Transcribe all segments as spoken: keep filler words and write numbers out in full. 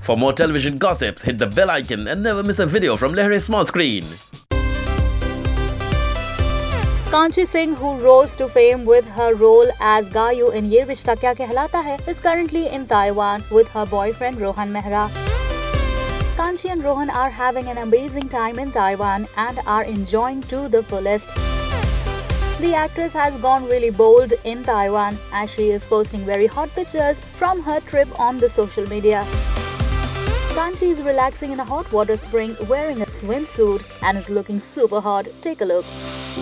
For more television gossips, hit the bell icon and never miss a video from Lehre Small Screen. Kanchi Singh, who rose to fame with her role as Gayu in Ye Rishta Kya Kehlata Hai, is currently in Taiwan with her boyfriend Rohan Mehra. Kanchi and Rohan are having an amazing time in Taiwan and are enjoying to the fullest. The actress has gone really bold in Taiwan as she is posting very hot pictures from her trip on the social media. Kanchi is relaxing in a hot water spring wearing a swimsuit and is looking super hot. Take a look.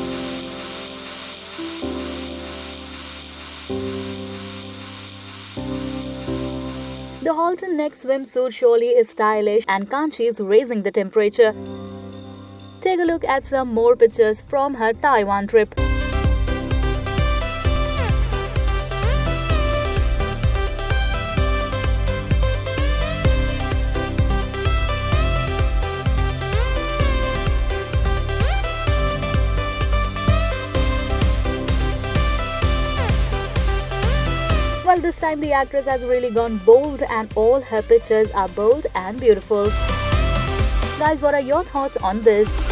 The halter neck swimsuit surely is stylish and Kanchi is raising the temperature. Take a look at some more pictures from her Taiwan trip. Well, this time the actress has really gone bold and all her pictures are bold and beautiful. Guys, what are your thoughts on this?